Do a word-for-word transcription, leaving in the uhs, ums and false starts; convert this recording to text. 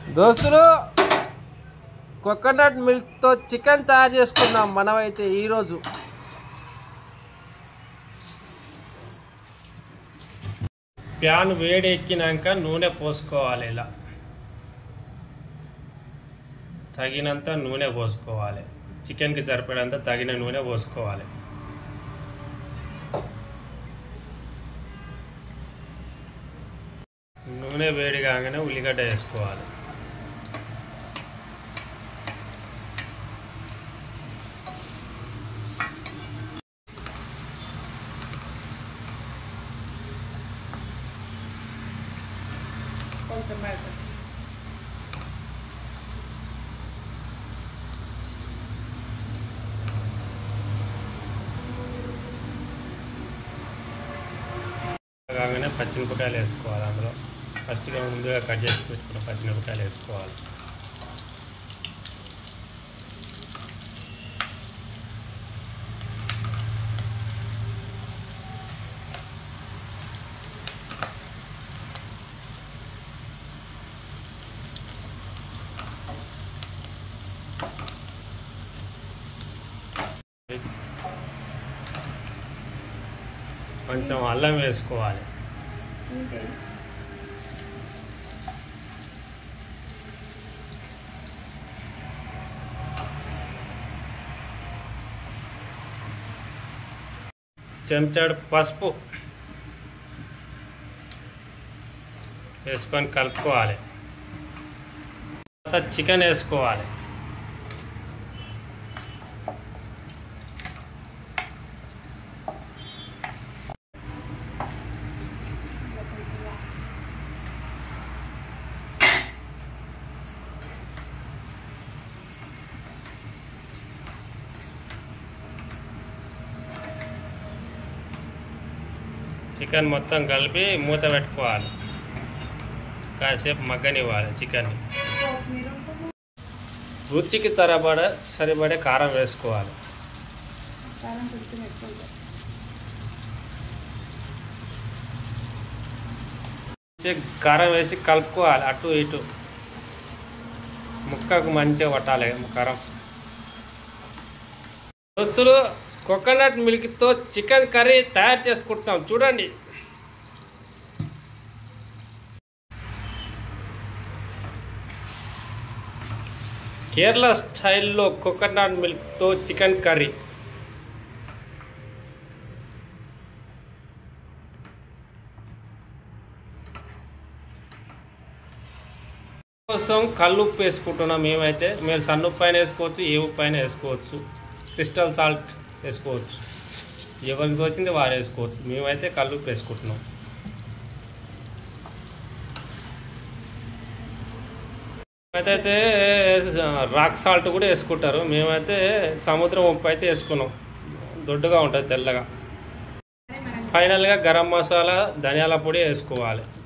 దోస్తులు coconut మిల్క్తో chicken తయారు చేసుకుందాం మనమైతే ఈరోజు. ప్యాన్ వేడెక్కినాక నూనె పోసుకోవాలి. ఇలా తగినంత నూనె పోసుకోవాలి. చికెన్కి సరిపడంత తగిన నూనె పోసుకోవాలి. నూనె వేడి కాగానే ఉల్లిగడ్డ వేసుకోవాలి. కాగానే పచ్చిమిరపకాయలు వేసుకోవాలి. అందులో ఫస్ట్గా ముందుగా కట్ చేసి పెట్టుకున్న పచ్చిమిరపకాయలు వేసుకోవాలి. కొంచెం అల్లం వేసుకోవాలి. చెంచాడు పసుపు వేసుకొని కలుపుకోవాలి. తర్వాత చికెన్ వేసుకోవాలి. చికెన్ మొత్తం కలిపి మూత పెట్టుకోవాలి. కాసేపు మగ్గనివ్వాలి చికెన్ని. రుచికి తరబడ సరిపడే కారం వేసుకోవాలి. కారం వేసి కలుపుకోవాలి. అటు ఇటు ముక్కకు మంచిగా పట్టాలి కారం. దోస్తులు కోకోనట్ మిల్క్తో చికెన్ కర్రీ తయారు చేసుకుంటున్నాం చూడండి. కేరళ స్టైల్లో కోకోనట్ మిల్క్తో చికెన్ కర్రీ కోసం కల్లుప్పు వేసుకుంటున్నాం మేమైతే. మీరు సన్నుప్పు పైన వేసుకోవచ్చు, ఏ ఉప్పు పైన వేసుకోవచ్చు, క్రిస్టల్ సాల్ట్ వేసుకోవచ్చు. ఎవరికి తోచింది వారు వేసుకోవచ్చు. మేమైతే కల్లుప్పు వేసుకుంటున్నాం. అయితే రాక్ సాల్ట్ కూడా వేసుకుంటారు. మేమైతే సముద్రం ఉప్పు అయితే వేసుకున్నాం. దొడ్డుగా ఉంటుంది తెల్లగా. ఫైనల్గా గరం మసాలా, ధనియాల పొడి వేసుకోవాలి.